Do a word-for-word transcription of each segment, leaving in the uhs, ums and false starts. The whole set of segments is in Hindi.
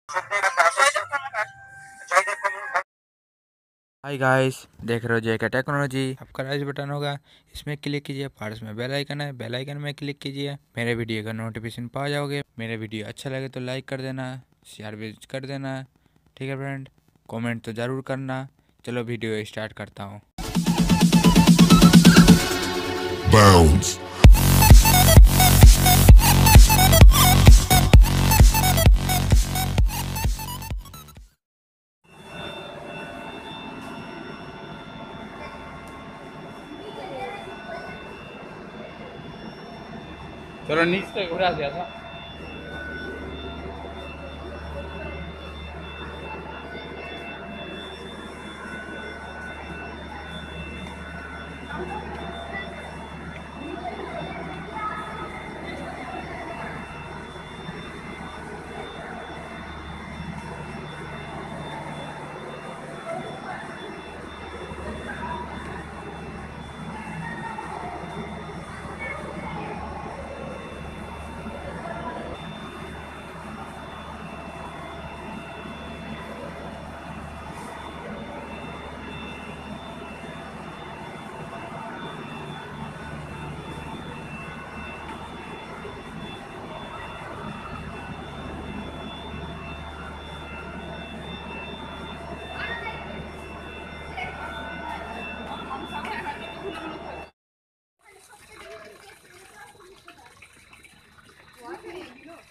हाय गाइस, देख रहे हो जेके टेक्नोलॉजी। आपका राइस बटन होगा, इसमें क्लिक कीजिए। पास में बेल आइकन है, बेल आइकन में क्लिक कीजिए। मेरे वीडियो का नोटिफिकेशन पा जाओगे। मेरे वीडियो अच्छा लगे तो लाइक कर देना, शेयर भी कर देना, ठीक है फ्रेंड। कमेंट तो ज़रूर करना। चलो वीडियो स्टार्ट करता हूँ। Bounce. चलो नीचे घुरा दिया था।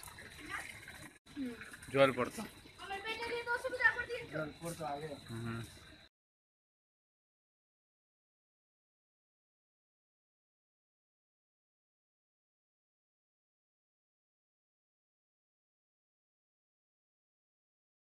जल पड़ता जल पड़ता आगे।